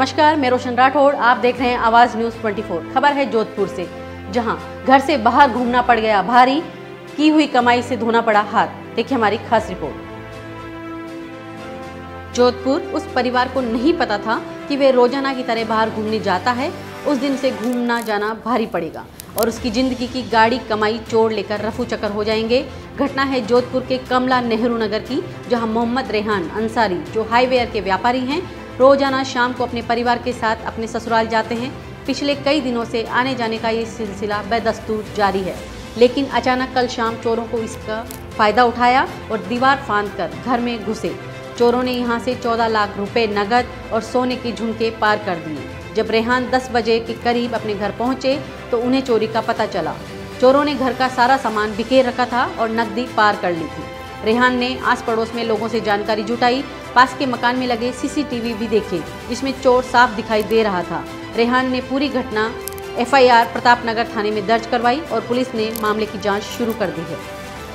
नमस्कार, मैं रोशन राठौड़। आप देख रहे हैं आवाज न्यूज 24। खबर है जोधपुर से, जहां घर से बाहर घूमना पड़ गया भारी, की हुई कमाई से धोना पड़ा हाथ। देखिए हमारी खास रिपोर्ट। जोधपुर उस परिवार को नहीं पता था कि वे रोजाना की तरह बाहर घूमने जाता है। उस दिन से घूमना जाना भारी पड़ेगा और उसकी जिंदगी की गाड़ी कमाई चोर लेकर रफू चक्कर हो जाएंगे। घटना है जोधपुर के कमला नेहरू नगर की, जहां मोहम्मद रेहान अंसारी, जो हाईवेयर के व्यापारी हैं, रोजाना शाम को अपने परिवार के साथ अपने ससुराल जाते हैं। पिछले कई दिनों से आने जाने का ये सिलसिला बेदस्तूर जारी है, लेकिन अचानक कल शाम चोरों को इसका फायदा उठाया और दीवार फांदकर घर में घुसे। चोरों ने यहां से 14 लाख रुपए नगद और सोने के झुमके पार कर दिए। जब रेहान 10 बजे के करीब अपने घर पहुंचे तो उन्हें चोरी का पता चला। चोरों ने घर का सारा सामान बिखेर रखा था और नकदी पार कर ली थी। रेहान ने आस पड़ोस में लोगों से जानकारी जुटाई। पास के मकान में लगे सीसीटीवी भी देखे, जिसमें चोर साफ दिखाई दे रहा था। रेहान ने पूरी घटना एफआईआर प्रतापनगर थाने में दर्ज करवाई और पुलिस ने मामले की जांच शुरू कर दी है।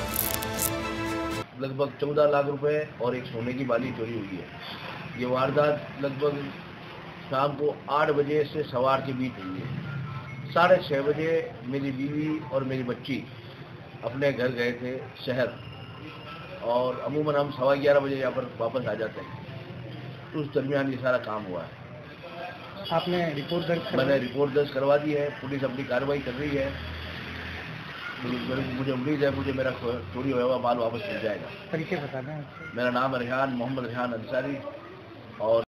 लगभग 14 लाख रुपए और एक सोने की बाली चोरी हुई है। ये वारदात लगभग शाम को 8 बजे से सवा 8 के बीच हुई है। 6:30 बजे मेरी बीवी और मेरी बच्ची अपने घर गए थे शहर, और अमूमन हम 11:15 बजे यहाँ पर वापस आ जाते हैं। उस दरमियान ये सारा काम हुआ है। आपने रिपोर्ट दर्ज? मैंने रिपोर्ट दर्ज करवा दी है। पुलिस अपनी कार्रवाई कर रही है। मुझे उम्मीद है मुझे मेरा चोरी हुआ माल वापस मिल जाएगा। परिचय बता दें। मेरा नाम रेहान, मोहम्मद रेहान अंसारी। और